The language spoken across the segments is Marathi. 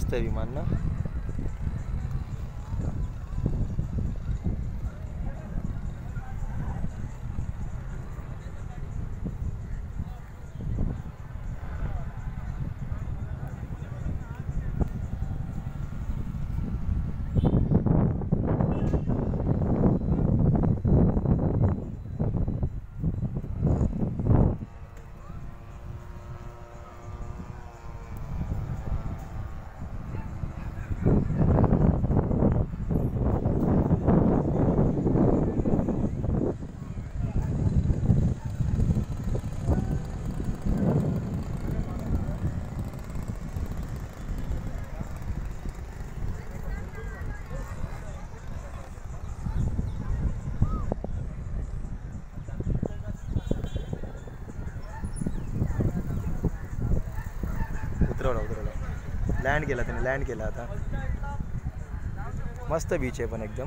मस्त आहे विमान ना. उतरवला लँड केला त्याने, लँड केला आता. मस्त बीच आहे पण एकदम.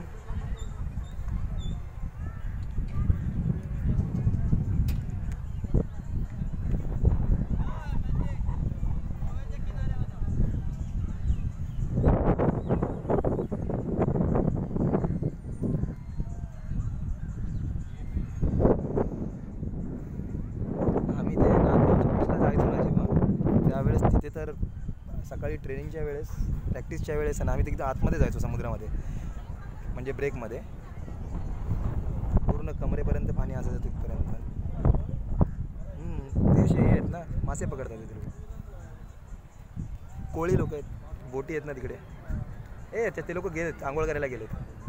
आम्ही ते नागपूरला जायचो ना जेव्हा, त्यावेळेस तिथे तर सकाळी ट्रेनिंगच्या वेळेस, प्रॅक्टिसच्या वेळेस ना आम्ही तिथे आतमध्ये जायचो समुद्रामध्ये, म्हणजे ब्रेकमध्ये. पूर्ण कमरेपर्यंत पाणी असायचं तिथपर्यंत. ते असे आहेत ना, मासे पकडतात तिथे लोक, कोळी लोक आहेत, बोटी आहेत ना तिकडे. ते लोक गेलेत, आंघोळ करायला गेलेत.